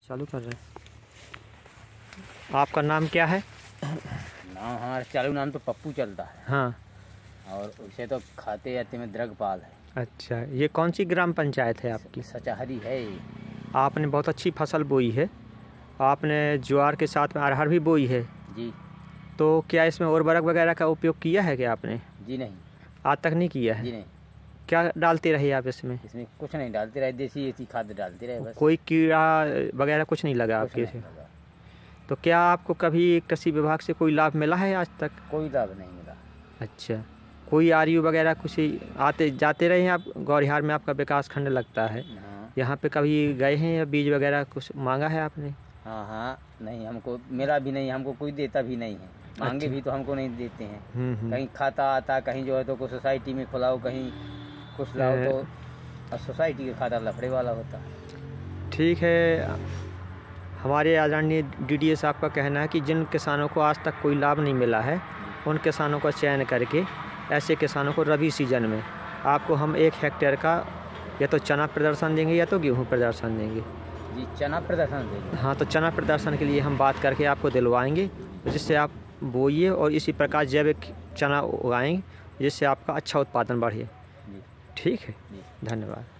चालू कर रहे हैं। आपका नाम क्या है? नाम हमारा चालू नाम तो पप्पू चलता है। हाँ। और उसे तो खाते जाते में द्रगपाल है। अच्छा, ये कौन सी ग्राम पंचायत है आपकी? सचाहरी है। आपने बहुत अच्छी फसल बोई है। आपने ज्वार के साथ में अरहर भी बोई है जी। तो क्या इसमें उर्वरक वगैरह का उपयोग किया है क्या आपने? जी नहीं। आज तक नहीं किया है? जी नहीं। क्या डालते रहे आप इसमें? इसमें कुछ नहीं डालते रहे, देसी ऐसी खाद डालते रहे बस। कोई कीड़ा वगैरह कुछ नहीं लगा आपके से? तो क्या आपको कभी कृषि विभाग से कोई लाभ मिला है आज तक? कोई लाभ नहीं मिला। अच्छा, कोई आरयू वगैरह कुछ आते जाते रहे हैं आप? गौरिहार में आपका विकास खंड लगता है। हाँ। यहाँ पे कभी गए हैं या बीज वगैरह कुछ मांगा है आपने? हाँ हाँ, नहीं हमको मिला भी नहीं, हमको कोई देता भी नहीं है। मांगे भी तो हमको नहीं देते हैं। कहीं खाता आता, कहीं जो है तो कोई सोसाइटी में खुलाओ, कहीं कुछ लाओ तो और सोसाइटी का खाता लफड़े वाला होता है। ठीक है। हमारे आदरणीय डीडीए साहब का कहना है कि जिन किसानों को आज तक कोई लाभ नहीं मिला है उन किसानों का चयन करके ऐसे किसानों को रबी सीजन में आपको हम 1 हेक्टेयर का या तो चना प्रदर्शन देंगे या तो गेहूं प्रदर्शन देंगे। जी, चना प्रदर्शन देंगे। हाँ, तो चना प्रदर्शन के लिए हम बात करके आपको दिलवाएंगे जिससे आप बोइए और इसी प्रकार जैविक चना उगाएंगे जिससे आपका अच्छा उत्पादन बढ़े। जी। ठीक है, जी। धन्यवाद।